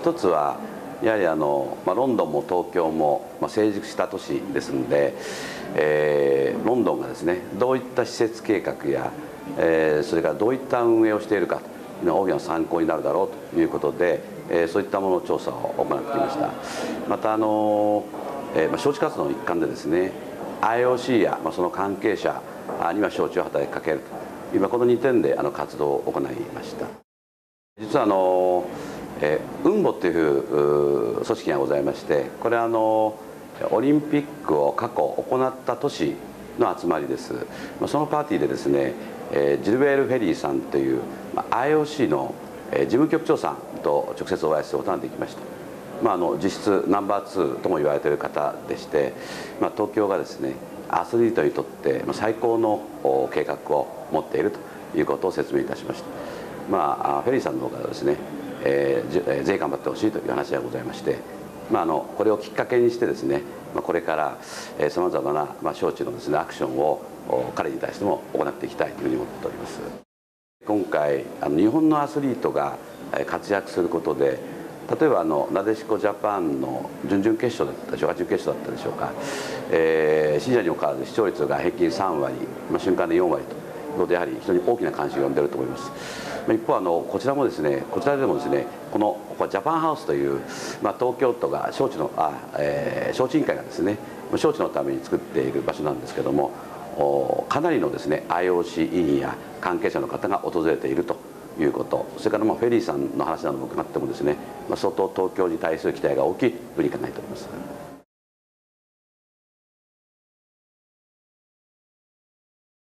一つはやはりロンドンも東京も成熟した都市ですので、ロンドンがですねどういった施設計画や、それからどういった運営をしているかというのが大きな参考になるだろうということで、そういったもの調査を行ってきました。また招致活動の一環でですね IOC やその関係者には招致を働きかけるというこの2点で活動を行いました。実は雲母という組織がございまして、これはオリンピックを過去行った都市の集まりです。そのパーティーでですねジルベール・フェリーさんという IOC の事務局長さんと直接お会いすることができました。実質ナンバー2とも言われている方でして、東京がですねアスリートにとって最高の計画を持っているということを説明いたしました。フェリーさんの方からですね、ぜひ頑張ってほしいという話がございまして、これをきっかけにしてですね、これからさまざまな招致のですねアクションを彼に対しても行っていきたいというふうに思っております。今回日本のアスリートが活躍することで、例えばなでしこジャパンの準々決勝だったでしょうか、準決勝だったでしょうか、信者にもかかわらず視聴率が平均3割、瞬間で4割ということで、やはり非常に大きな関心を呼んでいると思います。一方こちらもですね、こちらでもですね、このジャパンハウスという、東京都が招致委員会がですね招致のために作っている場所なんですけども、かなりのですね IOC 委員や関係者の方が訪れているということ、それからフェリーさんの話なども伺ってもですね、相当東京に対する期待が大きいというふうに考えております。